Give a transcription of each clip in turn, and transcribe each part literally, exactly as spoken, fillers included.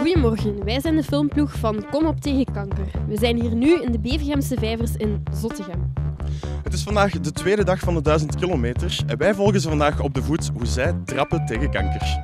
Goedemorgen, wij zijn de filmploeg van Kom op tegen kanker. We zijn hier nu in de Bevergemse Vijvers in Zottegem. Het is vandaag de tweede dag van de duizend kilometer en wij volgen ze vandaag op de voet hoe zij trappen tegen kanker.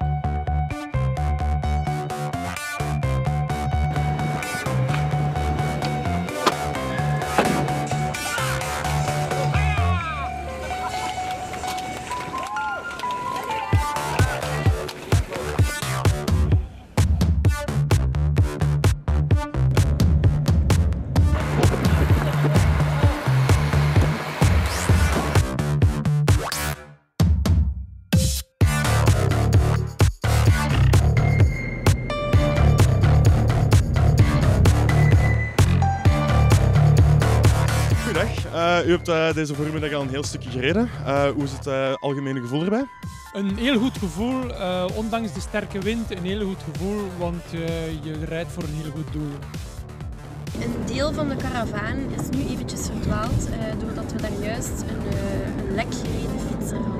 Uh, u hebt uh, deze voormiddag al een heel stukje gereden. Uh, hoe is het uh, algemene gevoel erbij? Een heel goed gevoel, uh, ondanks de sterke wind, een heel goed gevoel, want uh, je rijdt voor een heel goed doel. Een deel van de karavaan is nu eventjes verdwaald, uh, doordat we daar juist een, uh, een lek gereden fietser hadden.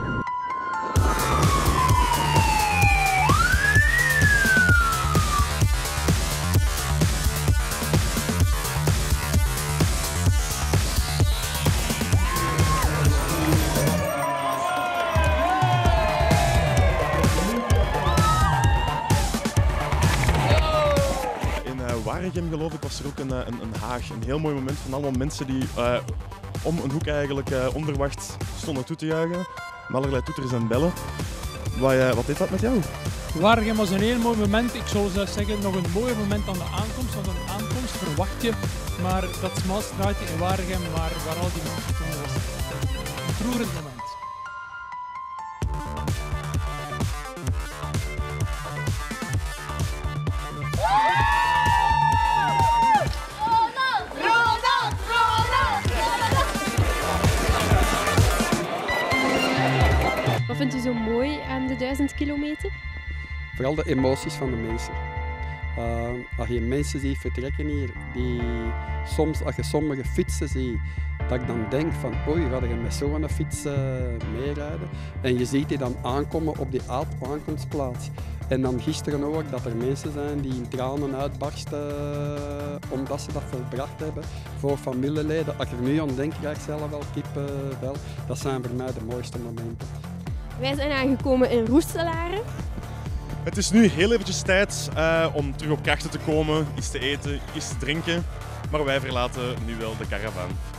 Waregem, geloof ik, was er ook een, een, een haag. Een heel mooi moment van allemaal mensen die uh, om een hoek eigenlijk uh, onverwacht stonden toe te juichen. Met allerlei toeters en bellen. Wat, uh, wat deed dat met jou? Waregem was een heel mooi moment. Ik zou zelfs zeggen nog een mooi moment aan de aankomst. Want een aankomst verwacht je, maar dat smalstraatje in Waregem waar, waar al die mensen stonden was een ontroerend moment. Wat vindt u zo mooi aan de duizend kilometer? Vooral de emoties van de mensen. Uh, als je mensen ziet vertrekken hier, die soms, als je sommige fietsen ziet, dat ik dan denk van oei, ga je met zo'n fiets uh, meerijden? En je ziet die dan aankomen op die aankomstplaats. En dan gisteren ook dat er mensen zijn die in tranen uitbarsten uh, omdat ze dat volbracht hebben voor familieleden. Als ik er nu aan denk, krijg ik zelf wel kippenvel. Dat zijn voor mij de mooiste momenten. Wij zijn aangekomen in Roeselare. Het is nu heel eventjes tijd uh, om terug op krachten te komen, iets te eten, iets te drinken. Maar wij verlaten nu wel de karavaan.